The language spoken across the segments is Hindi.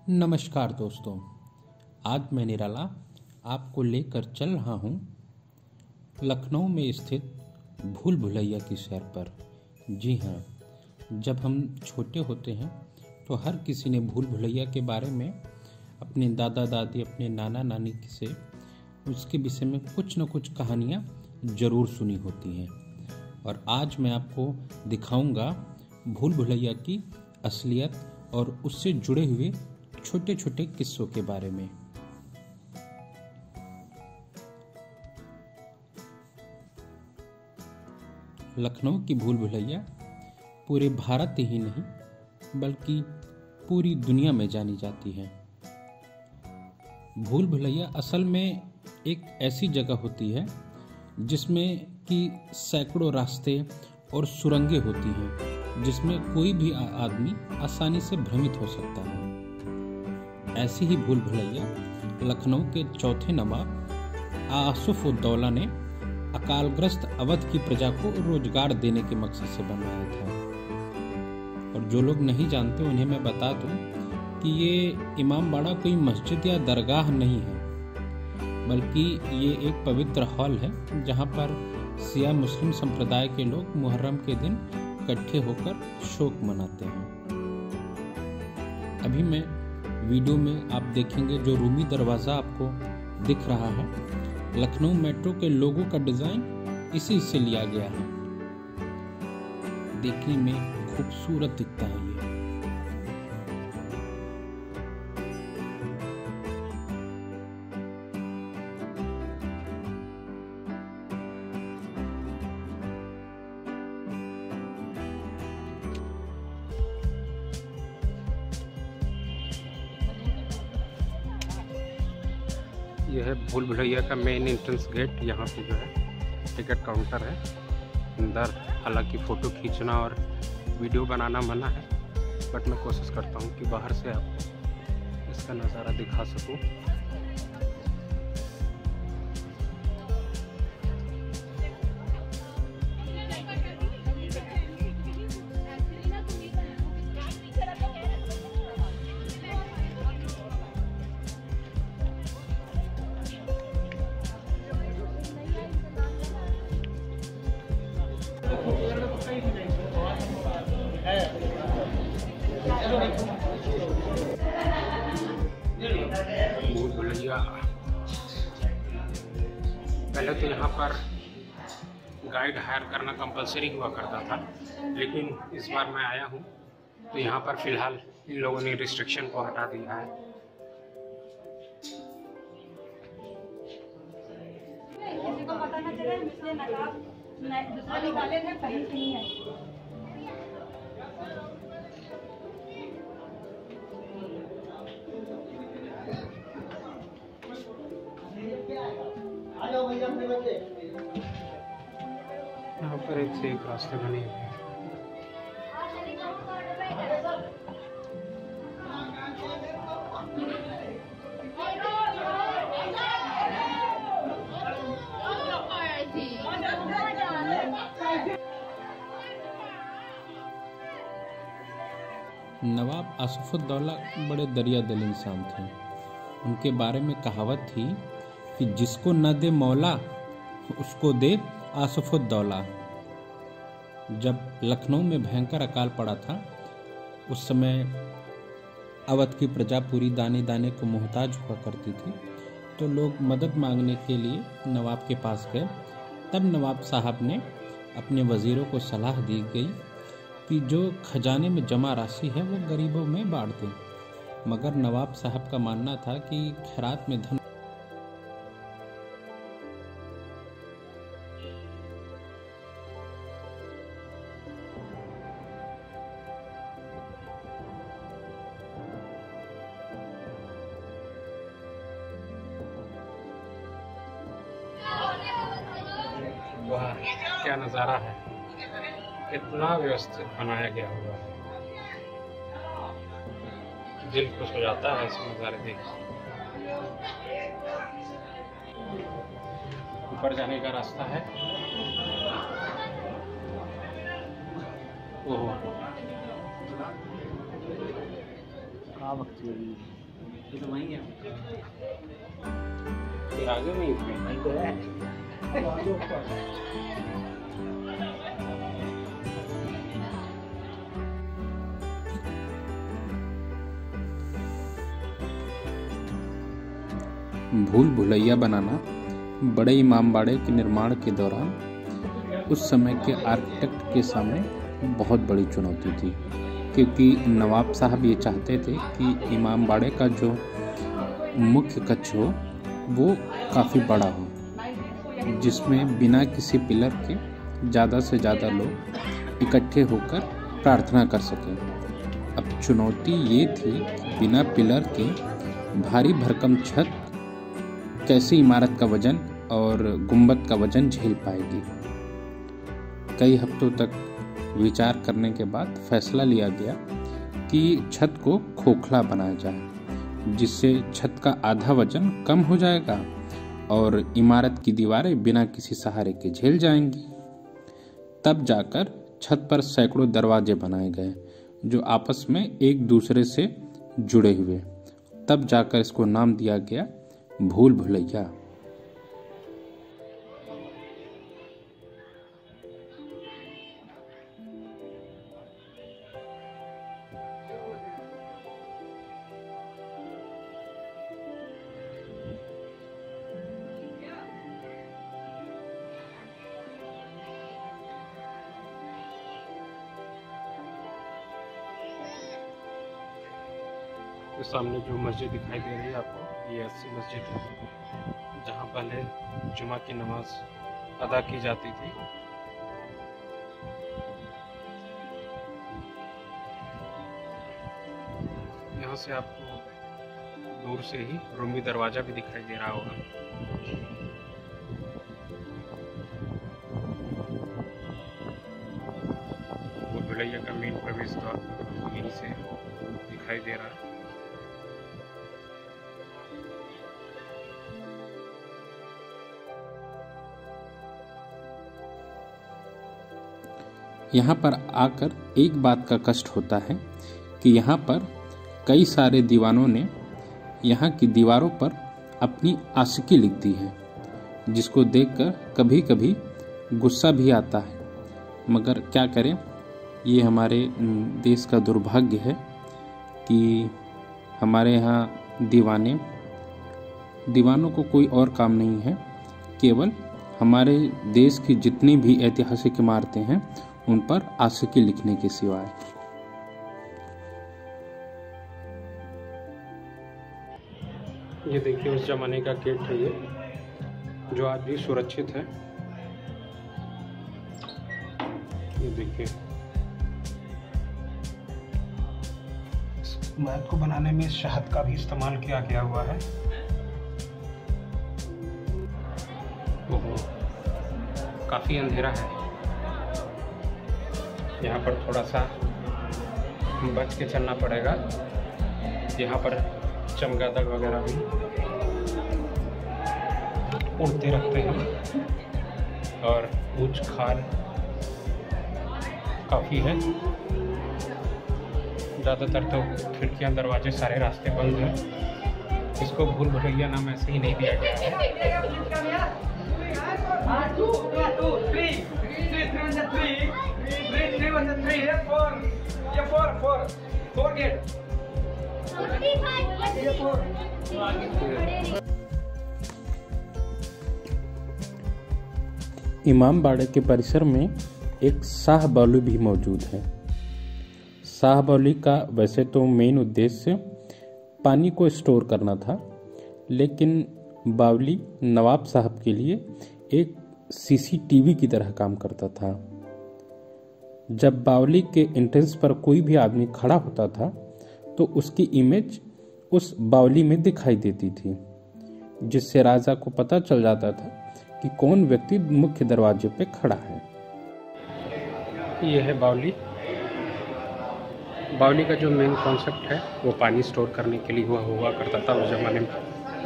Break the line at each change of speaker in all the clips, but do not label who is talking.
नमस्कार दोस्तों, आज मैं निराला आपको लेकर चल रहा हूँ लखनऊ में स्थित भूल भुलैया की सैर पर। जी हाँ, जब हम छोटे होते हैं तो हर किसी ने भूल भुलैया के बारे में अपने दादा दादी, अपने नाना नानी से उसके विषय में कुछ न कुछ कहानियाँ ज़रूर सुनी होती हैं। और आज मैं आपको दिखाऊंगा भूल भुलैया की असलियत और उससे जुड़े हुए छोटे छोटे किस्सों के बारे में। लखनऊ की भूल भुलैया पूरे भारत ही नहीं बल्कि पूरी दुनिया में जानी जाती है। भूल भुलैया असल में एक ऐसी जगह होती है जिसमें कि सैकड़ों रास्ते और सुरंगें होती हैं, जिसमें कोई भी आदमी आसानी से भ्रमित हो सकता है। ऐसी ही भूल भुलैया लखनऊ के चौथे नवाब आसुफ-उद-दौला ने अकालग्रस्त अवध की प्रजा को रोजगार देने के मकसद से बनवाया था। और जो लोग नहीं जानते उन्हें मैं बता दूं कि ये इमामबाड़ा कोई मस्जिद या दरगाह नहीं है, बल्कि ये एक पवित्र हॉल है जहां पर शिया मुस्लिम संप्रदाय के लोग मुहर्रम के दिन इकट्ठे होकर शोक मनाते हैं। अभी मैं वीडियो में आप देखेंगे जो रूमी दरवाज़ा आपको दिख रहा है, लखनऊ मेट्रो के लोगो का डिज़ाइन इसी से लिया गया है। देखने में खूबसूरत दिखता है ये।
यह है भूल भुलैया का मेन एंट्रेंस गेट। यहाँ पे जो है टिकट काउंटर है। अंदर हालांकि फ़ोटो खींचना और वीडियो बनाना मना है, बट मैं कोशिश करता हूँ कि बाहर से आपको इसका नज़ारा दिखा सकूँ। भूल भुलैया पहले तो यहाँ पर गाइड हायर करना कंपलसरी हुआ करता था, लेकिन इस बार मैं आया हूँ तो यहाँ पर फिलहाल इन लोगों ने रिस्ट्रिक्शन को हटा दिया है।
किसी को पता न चले इसलिए नकाब दूसरा निकाले थे, सही नहीं है।
यहाँ पर एक से एक रास्ते बने हुए हैं।
नवाब आसुफ-उद-दौला बड़े दरिया दिल इंसान थे। उनके बारे में कहावत थी कि जिसको न दे मौला उसको दे आसुफ-उद-दौला। जब लखनऊ में भयंकर अकाल पड़ा था, उस समय अवध की प्रजा पूरी दाने दाने को मोहताज हुआ करती थी, तो लोग मदद मांगने के लिए नवाब के पास गए। तब नवाब साहब ने अपने वज़ीरों को सलाह दी गई कि जो खजाने में जमा राशि है वो गरीबों में बांट दें। मगर नवाब साहब का मानना था कि खैरात में धन
वाह, क्या नज़ारा है, कितना व्यवस्थित बनाया गया होगा। दिल खुश हो जाता है ऐसे नज़ारे देख। ऊपर जाने का रास्ता है। ओहो,
कहाँ बकती होगी।
आगे में
भूल भुलैया बनाना बड़े इमामबाड़े के निर्माण के दौरान उस समय के आर्किटेक्ट के सामने बहुत बड़ी चुनौती थी, क्योंकि नवाब साहब ये चाहते थे कि इमामबाड़े का जो मुख्य कक्ष हो वो काफ़ी बड़ा हो, जिसमें बिना किसी पिलर के ज़्यादा से ज़्यादा लोग इकट्ठे होकर प्रार्थना कर सकें। अब चुनौती ये थी कि बिना पिलर के भारी भरकम छत कैसे इमारत का वजन और गुंबद का वजन झेल पाएगी। कई हफ्तों तक विचार करने के बाद फैसला लिया गया कि छत को खोखला बनाया जाए, जिससे छत का आधा वजन कम हो जाएगा और इमारत की दीवारें बिना किसी सहारे के झेल जाएंगी। तब जाकर छत पर सैकड़ों दरवाजे बनाए गए जो आपस में एक दूसरे से जुड़े हुए। तब जाकर इसको नाम दिया गया भूल भुलैया।
तो सामने जो मस्जिद दिखाई दे रही है आपको, ये ऐसी मस्जिद है जहाँ पहले जुमा की नमाज अदा की जाती थी। यहाँ से आपको दूर से ही रूमी दरवाजा भी दिखाई दे रहा होगा। भूल भुलैया का मेन प्रवेश द्वार यहीं से दिखाई दे रहा है।
यहाँ पर आकर एक बात का कष्ट होता है कि यहाँ पर कई सारे दीवानों ने यहाँ की दीवारों पर अपनी आशिकी लिख दी है, जिसको देखकर कभी कभी गुस्सा भी आता है। मगर क्या करें, ये हमारे देश का दुर्भाग्य है कि हमारे यहाँ दीवानों को कोई और काम नहीं है, केवल हमारे देश की जितनी भी ऐतिहासिक इमारतें हैं उन पर आशिकी लिखने के सिवाय।
ये देखिए उस जमाने का गेट है ये, जो आज भी सुरक्षित है। ये देखिए, इस इमारत को बनाने में शहद का भी इस्तेमाल किया गया हुआ है। ओहो, काफी अंधेरा है यहाँ पर, थोड़ा सा बच के चलना पड़ेगा। यहाँ पर चमगादड़ वगैरह भी उड़ते रहते हैं और ऊंच खाल काफ़ी है। ज़्यादातर तो खिड़कियाँ दरवाजे सारे रास्ते बंद हैं। इसको भूल भुलैया नाम ऐसे ही नहीं दिया गया है।
इमामबाड़े के परिसर में एक शाह बावली भी मौजूद है। शाह बावली का वैसे तो मेन उद्देश्य पानी को स्टोर करना था, लेकिन बावली नवाब साहब के लिए एक सीसीटीवी की तरह काम करता था। जब बावली के एंट्रेंस पर कोई भी आदमी खड़ा होता था तो उसकी इमेज उस बावली में दिखाई देती थी, जिससे राजा को पता चल जाता था कि कौन व्यक्ति मुख्य दरवाजे पे खड़ा है।
ये है बावली। बावली का जो मेन कॉन्सेप्ट है वो पानी स्टोर करने के लिए हुआ करता था उस ज़माने में।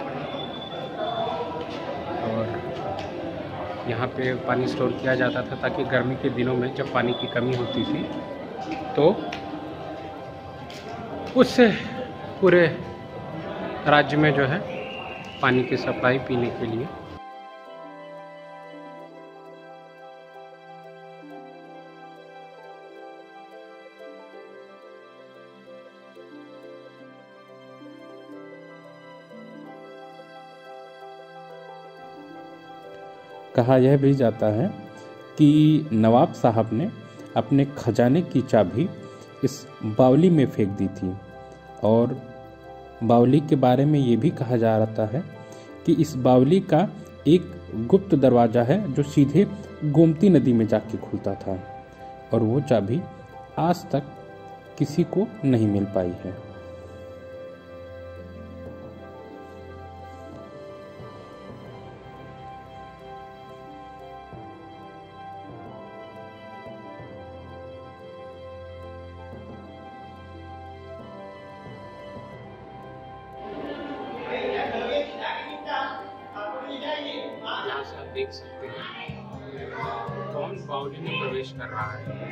और यहाँ पे पानी स्टोर किया जाता था ताकि गर्मी के दिनों में जब पानी की कमी होती थी तो उससे पूरे राज्य में जो है पानी की सप्लाई पीने के लिए।
कहा यह भी जाता है कि नवाब साहब ने अपने खजाने की चाबी इस बावली में फेंक दी थी, और बावली के बारे में ये भी कहा जा रहा है कि इस बावली का एक गुप्त दरवाज़ा है जो सीधे गोमती नदी में जाके खुलता था, और वो चाबी आज तक किसी को नहीं मिल पाई है।
यहाँ से आप देख सकते हैं कौन बावली में प्रवेश कर रहा है।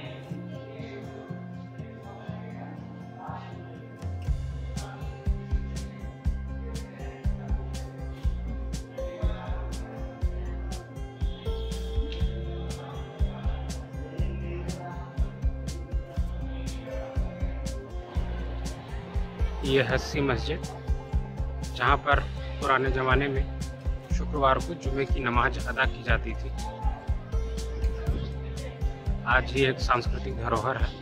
ये हस्सी मस्जिद, जहाँ पर पुराने ज़माने में शुक्रवार को जुमे की नमाज अदा की जाती थी, आज ही एक सांस्कृतिक धरोहर है।